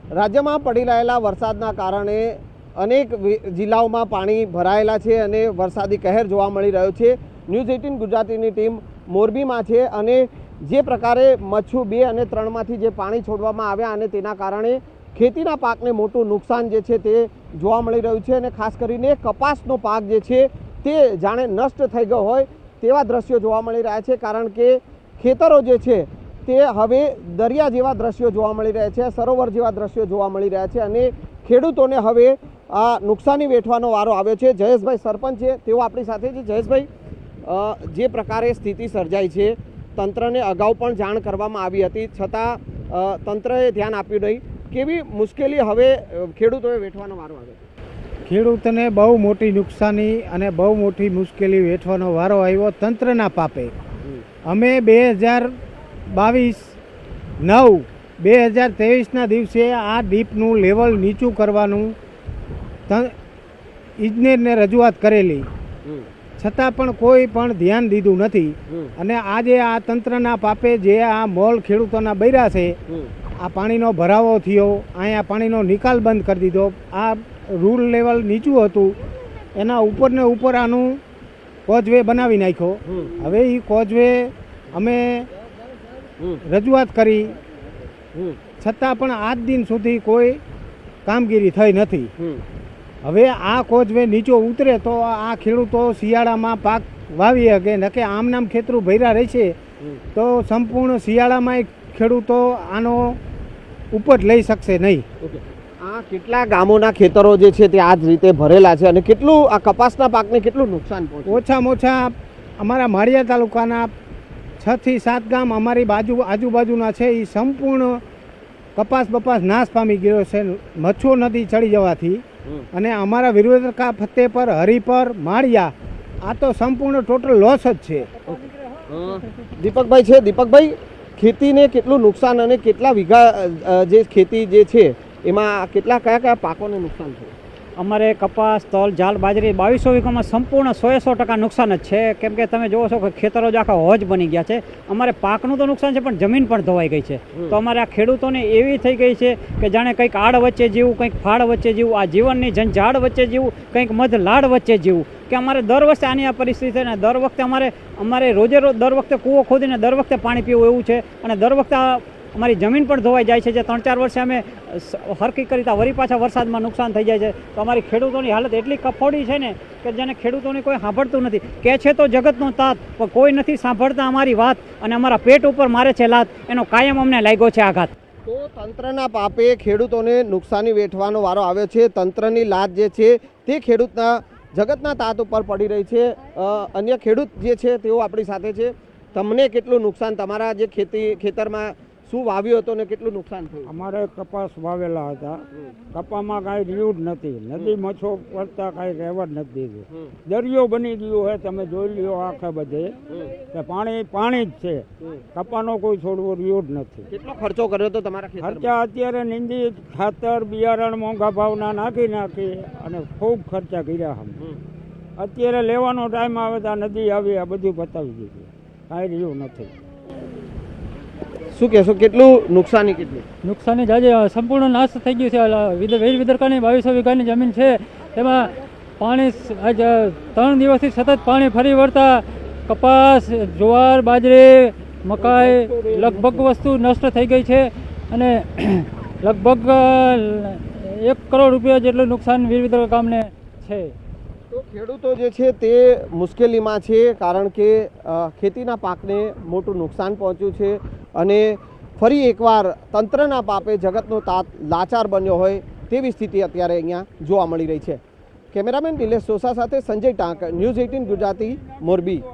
રાજ્યમાં પડી રહેલા વરસાદના કારણે અનેક જિલ્લાઓમાં પાણી ભરાયેલા છે અને વરસાદી કહેર જોવા મળી રહ્યો છે। ન્યૂઝ 18 ગુજરાતીની ટીમ મોરબીમાં છે અને જે પ્રકારે મચ્છુ 2 અને 3માંથી જે પાણી છોડવામાં આવ્યા અને તેના કારણે ખેતીના પાકને મોટું નુકસાન જે છે તે જોવા મળી રહ્યું છે અને ખાસ કરીને કપાસનો પાક જે છે તે જાણે નષ્ટ થઈ ગયો હોય તેવા દ્રશ્યો જોવા મળી રહ્યા છે। કારણ કે ખેતરો જે છે તે હવે દરિયા જેવા દ્રશ્યો જોવા મળી રહ્યા છે, સરોવર જેવા દ્રશ્યો જોવા મળી રહ્યા છે અને ખેડૂતોને હવે આ નુકસાની વેઠવાનો વારો આવ્યો છે। જયેશભાઈ સરપંચ છે, તેઓ આપણી સાથે છે। જયેશભાઈ, જે પ્રકારે સ્થિતિ સર્જાઈ છે, તંત્રને અગાઉ પણ જાણ કરવામાં આવી હતી, છતાં તંત્રએ ધ્યાન આપ્યું નહીં। કેવી મુશ્કેલી હવે ખેડૂતોએ વેઠવાનો વારો આવ્યો? ખેડૂતને બહુ મોટી નુકસાની અને બહુ મોટી મુશ્કેલી વેઠવાનો વારો આવ્યો તંત્રના પાપે। અમે 2023ના દિવસે આ ડીપનું લેવલ નીચું કરવાનું ઇજનેરને રજૂઆત કરેલી, છતાં પણ કોઈ પણ ધ્યાન દીધું નથી અને આજે આ તંત્રના પાપે જે આ મોલ ખેડૂતોના બૈરા છે, આ પાણીનો ભરાવો થયો, અહીંયા પાણીનો નિકાલ બંધ કરી દીધો, આ રૂલ લેવલ નીચું હતું એના ઉપરને ઉપર આનું કોઝવે બનાવી નાખ્યો। હવે એ કોઝવે અમે રજૂઆત કરી, છતાં પણ આજ દિન સુધી કોઈ કામગીરી થઈ નથી। હવે આ કોઝવે નીચો ઉતરે તો આ ખેડૂતો શિયાળામાં પાક વાવી શકે, નકે આમ નામ ખેતરું ભર્યા રહેશે તો સંપૂર્ણ શિયાળામાં ખેડૂતો આનો ઉપજ લઈ શકશે નહીં। આ કેટલા ગામોના ખેતરો જે છે તે આ જ રીતે ભરેલા છે અને કેટલું આ કપાસના પાકને કેટલું નુકસાન પહોંચ્યું? ઓછામાં ઓછા અમારા માળિયા તાલુકાના 6 થી 7 ગામ અમારી આજુબાજુના છે, એ સંપૂર્ણ કપાસ બપાસ નાશ પામી ગયો છે મચ્છુ નદી ચડી જવાથી। અને અમારા વિરોધકા ફતેપર, હરિપર, માળિયા આ તો સંપૂર્ણ ટોટલ લોસ જ છે। દીપકભાઈ છે, દીપકભાઈ, ખેતીને કેટલું નુકસાન અને કેટલા વીઘા જે ખેતી જે છે એમાં કયા પાકોને નુકસાન થયું? અમારે કપાસ, તલ, જાલ, બાજરી 2200 વીઘામાં સંપૂર્ણ 100% નુકસાન જ છે। કેમ કે તમે જોવો છો કે ખેતરો જ આખા હોજ બની ગયા છે। અમારે પાકનું તો નુકસાન છે પણ જમીન પણ ધોવાઈ ગઈ છે। તો અમારે આ ખેડૂતોને એવી થઈ ગઈ છે કે જાણે કંઈક આડ વચ્ચે જીવું, કંઈક ફાળ વચ્ચે જીવું, આ જીવનની ઝંઝાળ વચ્ચે જીવું, કંઈક મધ લાડ વચ્ચે જીવું। કે અમારે દર વર્ષે આની આ પરિસ્થિતિ છે ને દર વખતે અમારે રોજ દર વખતે કૂવો ખોદીને દર વખતે પાણી પીવું એવું છે અને દર વખતે અમારી જમીન પણ ધોવાઈ જાય છે। જે 3-4 વર્ષે અમે હરકી કરીતા વળી પાછા વરસાદમાં નુકસાન થઈ જાય છે। તો અમારી ખેડૂતોની હાલત એટલી કફોડી છે ને કે જેને ખેડૂતોને કોઈ સાંભળતું નથી। કહે છે તો જગતનો તાત, પણ કોઈ નથી સાંભળતા અમારી વાત અને અમારા પેટ ઉપર મારે છે લાત, એનો કાયમ અમને લાગ્યો છે આઘાત। તો તંત્રના પાપે ખેડૂતોને નુકસાની વેઠવાનો વારો આવ્યો છે। તંત્રની લાત જે છે તે ખેડૂતના જગતના તાત ઉપર પડી રહી છે। અન્ય ખેડૂત જે છે તેઓ આપણી સાથે છે। તમને કેટલું નુકસાન, તમારા જે ખેતરમાં શું વાવ્યું હતું ને કેટલું નુકસાન થયું? અમારે કપાસ વાવેલા હતા, કપામાં કાંઈ રહ્યું જ નથી, નદી મચ્છો પડતા કાંઈ રહેવા જ નથી દીધું, દરિયો બની ગયો છે। તમે જોઈ લ્યો આખે બધે કે પાણી જ છે, કપાનો કોઈ છોડવો રહ્યો જ નથી। કેટલો ખર્ચો કર્યો હતો તમારા ખેતરમાં? ખર્ચા અત્યારે નિંદી, ખાતર, બિયારણ મોંઘા ભાવના નાખી અને ખૂબ ખર્ચા કર્યા હમ। અત્યારે લેવાનો ટાઈમ આવે તો આ નદી આવી આ બધું બતાવી દીધું, કાંઈ રહ્યું નથી। શું કહેશો, કેટલું નુકસાની? નુકસાની આજે સંપૂર્ણ નાશ થઈ ગયું છે। વેજ વિદરકાની 2200 વીઘાની જમીન છે, તેમાં પાણી 3 દિવસથી સતત પાણી ફરી વળતા કપાસ, જુવાર, બાજરી, મકાઈ લગભગ વસ્તુ નષ્ટ થઈ ગઈ છે અને લગભગ 1 કરોડ રૂપિયા જેટલું નુકસાન વીર વિદરકા ગામને છે। તો ખેડૂતો જે છે તે મુશ્કેલીમાં છે, કારણ કે ખેતીના પાકને મોટું નુકસાન પહોંચ્યું છે અને ફરી એકવાર તંત્રના પાપે જગતનો તાત લાચાર બન્યો હોય તેવી સ્થિતિ અત્યારે અહીંયા જોવા મળી રહી છે। કેમેરામેન નિલેશ સોસા સાથે સંજય ટાંક, ન્યૂઝ 18 ગુજરાતી, મોરબી।